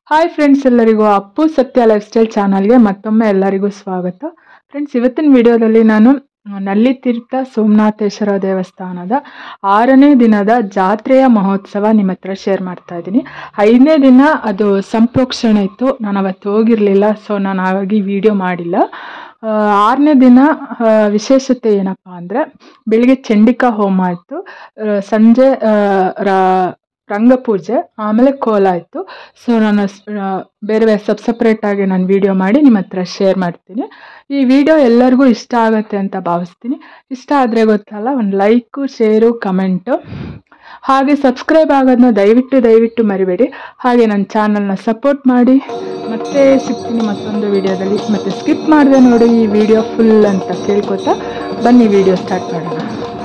Hi friends, ಎಲ್ಲರಿಗೂ ಅಪ್ಪು ಸತ್ಯ life style ಚಾನಲ್ಗೆ ಮತ್ತೊಮ್ಮೆ ಎಲ್ಲರಿಗೂ ಸ್ವಾಗತ. ಫ್ರೆಂಡ್ಸ್, ಇವತ್ತಿನ ವಿಡಿಯೋದಲ್ಲಿ ನಾನು ನಲ್ಲಿತೀರ್ಥ ಸೋಮನಾಥೇಶ್ವರ ದೇವಸ್ಥಾನದ 6ನೇ ದಿನದ ಜಾತ್ರೆಯ ಮಹೋತ್ಸವ ನಿಮ್ಮ ಹತ್ರ ಶೇರ್ ಮಾಡ್ತಾ ಇದ್ದೀನಿ. 5ನೇ ದಿನ ಅದು ಸಂಪ್ರೋಕ್ಷಣೆ ಇತ್ತು, ನಾನು ಅವತ್ತು ಹೋಗಿರಲಿಲ್ಲ, ಸೊ ನಾನು ಹಾಗಾಗಿ ವಿಡಿಯೋ ಮಾಡಿಲ್ಲ. 6ನೇ ದಿನ ವಿಶೇಷತೆ ಏನಪ್ಪ ಅಂದರೆ, ಬೆಳಿಗ್ಗೆ ಚಂಡಿಕಾ ಹೋಮ ಇತ್ತು, ಸಂಜೆ ರಂಗಪೂಜೆ, ಆಮೇಲೆ ಕೋಲ ಇತ್ತು. ಸೊ ನಾನು ಬೇರೆ ಸಪ್ರೇಟಾಗಿ ನಾನು ವಿಡಿಯೋ ಮಾಡಿ ನಿಮ್ಮ ಹತ್ರ ಶೇರ್ ಮಾಡ್ತೀನಿ. ಈ ವಿಡಿಯೋ ಎಲ್ಲರಿಗೂ ಇಷ್ಟ ಆಗುತ್ತೆ ಅಂತ ಭಾವಿಸ್ತೀನಿ. ಇಷ್ಟ ಆದರೆ ಗೊತ್ತಲ್ಲ, ಒಂದು ಲೈಕು, ಶೇರು, ಕಮೆಂಟು, ಹಾಗೆ ಸಬ್ಸ್ಕ್ರೈಬ್ ಆಗೋದನ್ನ ದಯವಿಟ್ಟು ಮರಿಬೇಡಿ. ಹಾಗೆ ನನ್ನ ಚಾನಲ್ನ ಸಪೋರ್ಟ್ ಮಾಡಿ. ಮತ್ತೆ ಸಿಗ್ತೀನಿ ಮತ್ತೊಂದು ವಿಡಿಯೋದಲ್ಲಿ. ಮತ್ತೆ ಸ್ಕಿಪ್ ಮಾಡದೆ ನೋಡಿ ಈ ವಿಡಿಯೋ ಫುಲ್ ಅಂತ ಕೇಳ್ಕೊತಾ ಬನ್ನಿ ವಿಡಿಯೋ ಸ್ಟಾರ್ಟ್ ಮಾಡೋಣ.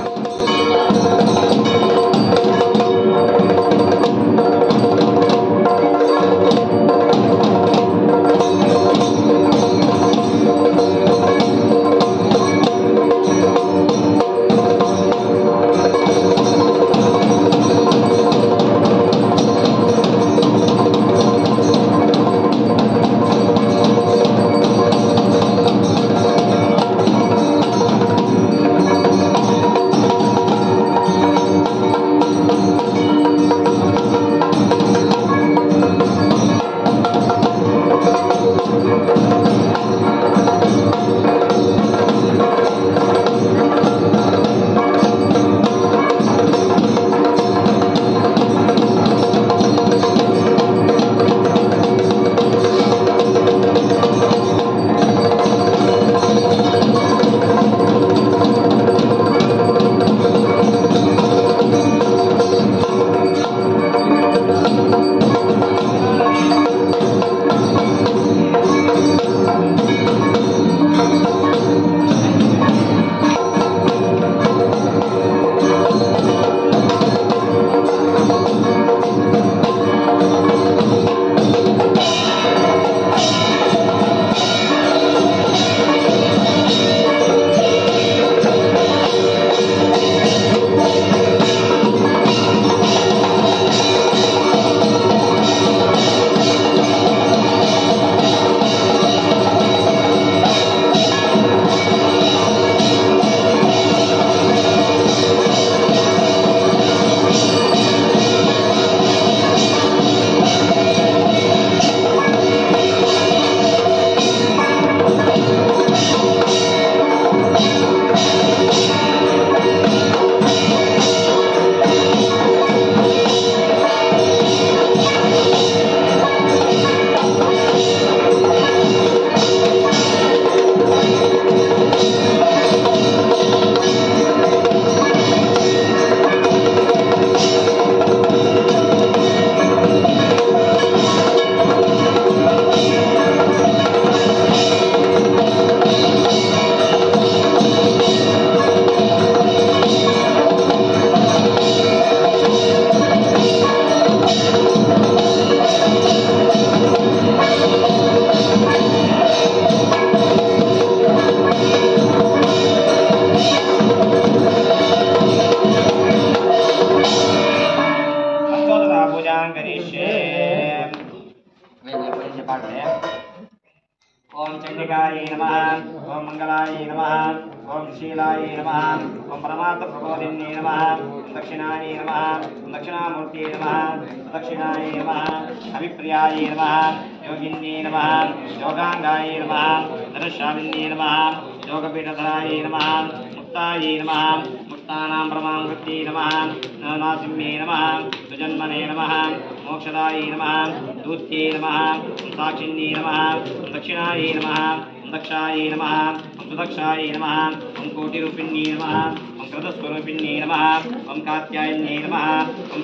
ओम चंडिकाय नमः, ओम मंगलाय नमः, ओम शीलाय नमः, ओम परमार्थ प्रबोधिन्ये नमः, दक्षिणाय नमः, दक्षिणामूर्तये नमः, दक्षिणाय नमः, अभिप्रियाय नमः, योगिन्ये नमः, योगांगाय नमः, धनुष्यामिन्ये नमः, योगपीठधराय नमः, मुक्ताय नमः, मुक्तानां ब्रह्मांकृत्ये नमः, नासिम्ये नमः, सुजन्मने नमः, मोक्षदाय नमः, दूत्ये नमः, साक्षिन्ये नमः, दक्षिणाय नमः, दक्षाय नमः, सुदक्षाय नमः, ओम कोटिरूपिण्ये नमः, ओम कृतस्वरूपिण्ये नमः, ओम कात्यायन्ये नमः, ओम